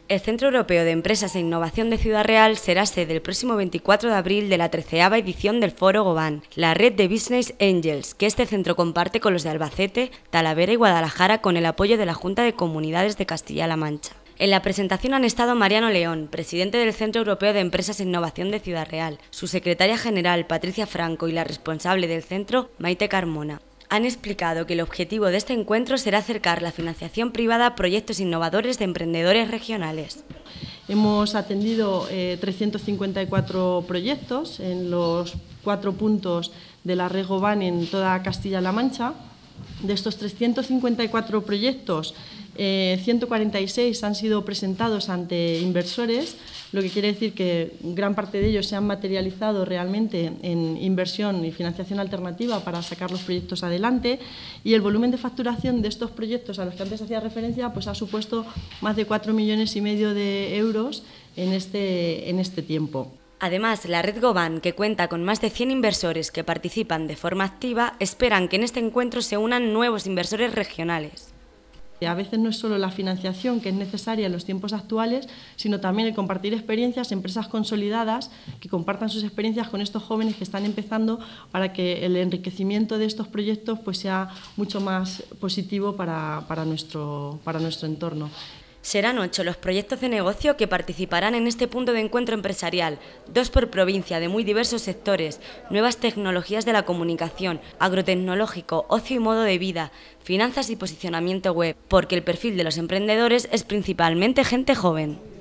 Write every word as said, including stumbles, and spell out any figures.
El Centro Europeo de Empresas e Innovación de Ciudad Real será sede el próximo veinticuatro de abril de la treceava edición del Foro Goban, la red de Business Angels, que este centro comparte con los de Albacete, Talavera y Guadalajara con el apoyo de la Junta de Comunidades de Castilla-La Mancha. En la presentación han estado Mariano León, presidente del Centro Europeo de Empresas e Innovación de Ciudad Real, su secretaria general Patricia Franco y la responsable del centro, Maite Carmona. Han explicado que el objetivo de este encuentro será acercar la financiación privada a proyectos innovadores de emprendedores regionales. Hemos atendido eh, trescientos cincuenta y cuatro proyectos en los cuatro puntos de la red Goban en toda Castilla-La Mancha. De estos trescientos cincuenta y cuatro proyectos, eh, ciento cuarenta y seis han sido presentados ante inversores, lo que quiere decir que gran parte de ellos se han materializado realmente en inversión y financiación alternativa para sacar los proyectos adelante, y el volumen de facturación de estos proyectos a los que antes hacía referencia pues ha supuesto más de cuatro millones y medio de euros en este, en este tiempo. Además, la red Goban, que cuenta con más de cien inversores que participan de forma activa, esperan que en este encuentro se unan nuevos inversores regionales. A veces no es solo la financiación que es necesaria en los tiempos actuales, sino también el compartir experiencias, empresas consolidadas que compartan sus experiencias con estos jóvenes que están empezando para que el enriquecimiento de estos proyectos pues sea mucho más positivo para, para, nuestro, para nuestro entorno. Serán ocho los proyectos de negocio que participarán en este punto de encuentro empresarial, dos por provincia de muy diversos sectores, nuevas tecnologías de la comunicación, agrotecnológico, ocio y modo de vida, finanzas y posicionamiento web, porque el perfil de los emprendedores es principalmente gente joven.